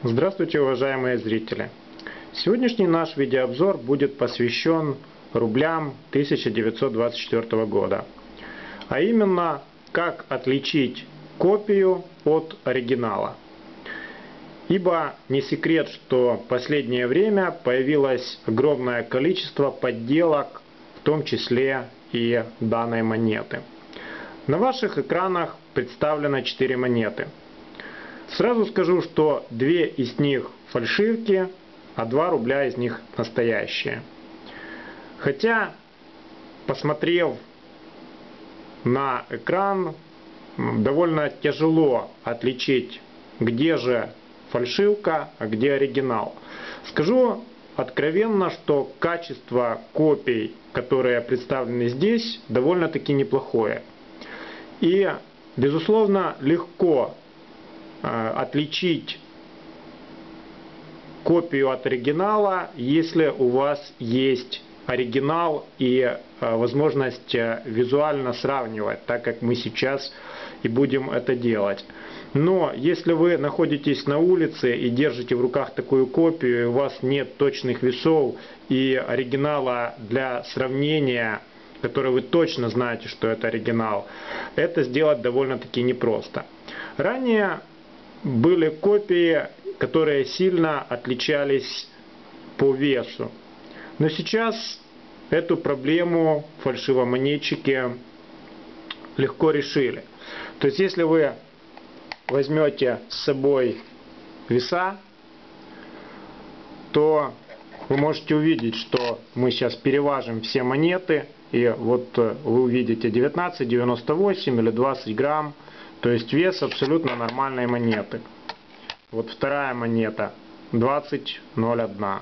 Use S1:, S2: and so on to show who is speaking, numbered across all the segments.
S1: Здравствуйте, уважаемые зрители! Сегодняшний наш видеообзор будет посвящен рублям 1924 года. А именно, как отличить копию от оригинала. Ибо не секрет, что в последнее время появилось огромное количество подделок, в том числе и данной монеты. На ваших экранах представлено 4 монеты. Сразу скажу, что 2 из них фальшивки, а 2 рубля из них настоящие. Хотя, посмотрев на экран, довольно тяжело отличить, где же фальшивка, а где оригинал. Скажу откровенно, что качество копий, которые представлены здесь, довольно-таки неплохое. И, безусловно, легко отличить копию от оригинала, если у вас есть оригинал и возможность визуально сравнивать, так как мы сейчас и будем это делать. Но если вы находитесь на улице и держите в руках такую копию, и у вас нет точных весов и оригинала для сравнения, который вы точно знаете, что это оригинал, это сделать довольно-таки непросто. Ранее были копии, которые сильно отличались по весу. Но сейчас эту проблему фальшивомонетчики легко решили. То есть, если вы возьмете с собой веса, то вы можете увидеть, что мы сейчас переважим все монеты. И вот вы увидите 19,98 или 20 грамм. То есть вес абсолютно нормальной монеты. Вот вторая монета 20,01.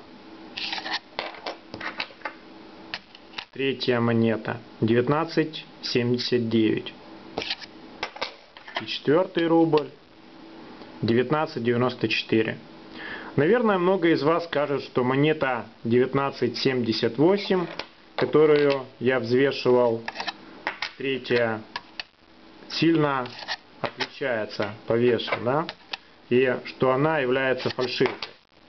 S1: Третья монета 19,79. И четвертый рубль 19,94. Наверное, много из вас скажут, что монета 19,78, которую я взвешивал, третья, сильно отличается по весу, да? И что она является фальшивкой.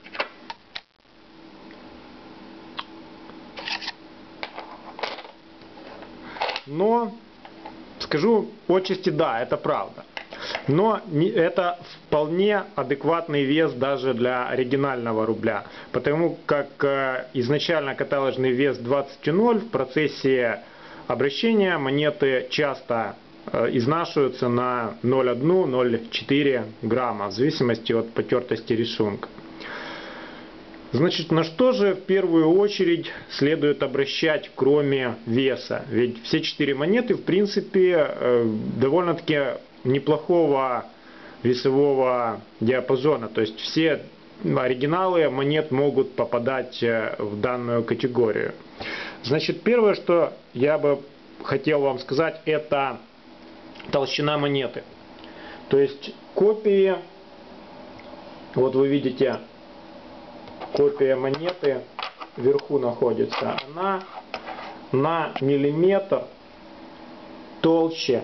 S1: Но скажу отчасти, да, это правда. Но это вполне адекватный вес даже для оригинального рубля. Потому как изначально каталожный вес 20,0, в процессе обращения монеты часто изнашиваются на 0,1-0,4 грамма, в зависимости от потертости рисунка. Значит, на что же в первую очередь следует обращать, кроме веса? Ведь все 4 монеты, в принципе, довольно-таки неплохого весового диапазона. То есть все оригиналы монет могут попадать в данную категорию. Значит, первое, что я бы хотел вам сказать, это толщина монеты. То есть копии, вот вы видите, копия монеты вверху находится, она на миллиметр толще,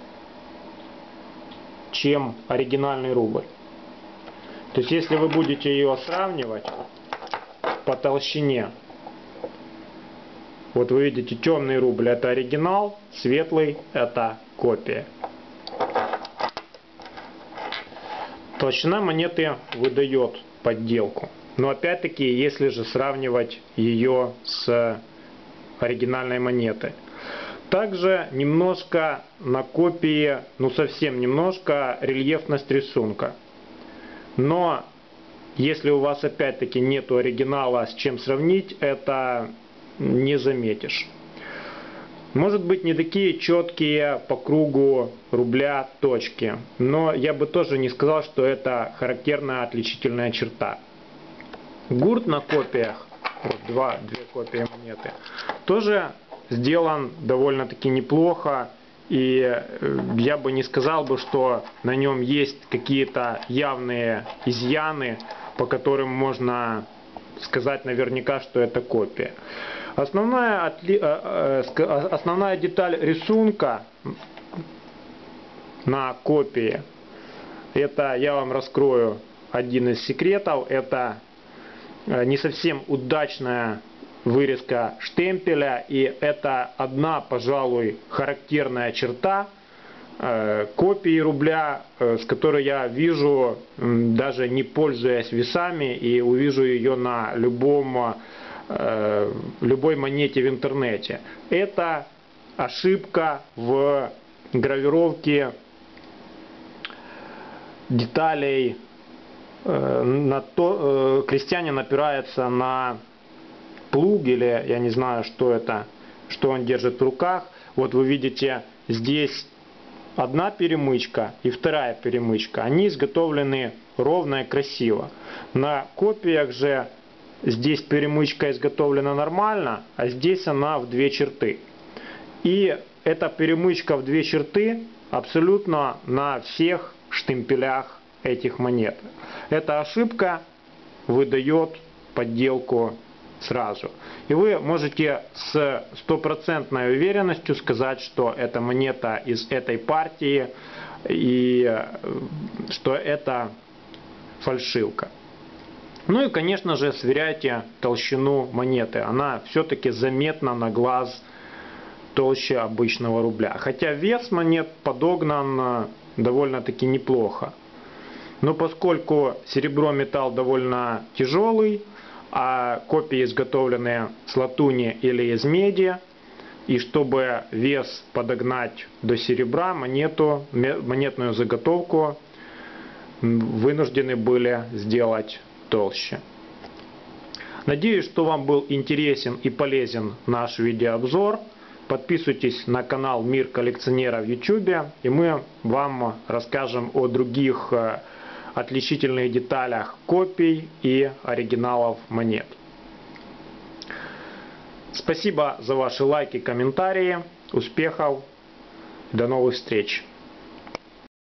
S1: чем оригинальный рубль. То есть если вы будете ее сравнивать по толщине, вот вы видите, темный рубль это оригинал, светлый это копия. Толщина монеты выдает подделку. Но опять-таки, если же сравнивать ее с оригинальной монетой. Также немножко на копии, ну совсем немножко, рельефность рисунка. Но если у вас опять-таки нету оригинала, с чем сравнить, это не заметишь. Может быть, не такие четкие по кругу рубля точки, но я бы тоже не сказал, что это характерная отличительная черта. Гурт на копиях, вот две копии монеты, тоже сделан довольно-таки неплохо, и я бы не сказал бы, что на нем есть какие-то явные изъяны, по которым можно сказать наверняка, что это копия. Основная деталь рисунка на копии, это я вам раскрою один из секретов – это не совсем удачная вырезка штемпеля, и это одна, пожалуй, характерная черта копии рубля, с которой я вижу, даже не пользуясь весами, и увижу ее на любой монете в интернете. Это ошибка в гравировке деталей. Крестьянин опирается на плуг, или я не знаю, что это, что он держит в руках. Вот вы видите, здесь одна перемычка и вторая перемычка. Они изготовлены ровно и красиво. На копиях же здесь перемычка изготовлена нормально, а здесь она в две черты. И эта перемычка в две черты абсолютно на всех штемпелях этих монет. Эта ошибка выдает подделку сразу. И вы можете с стопроцентной уверенностью сказать, что это монета из этой партии и что это фальшивка. Ну и, конечно же, сверяйте толщину монеты. Она все-таки заметна на глаз толще обычного рубля. Хотя вес монет подогнан довольно-таки неплохо. Но поскольку серебро металл довольно тяжелый, а копии изготовлены с латуни или из меди, и чтобы вес подогнать до серебра, монетную заготовку вынуждены были сделать толще. Надеюсь, что вам был интересен и полезен наш видеообзор. Подписывайтесь на канал Мир коллекционера в YouTube, и мы вам расскажем о других отличительных деталях копий и оригиналов монет. Спасибо за ваши лайки, комментарии. Успехов. До новых встреч.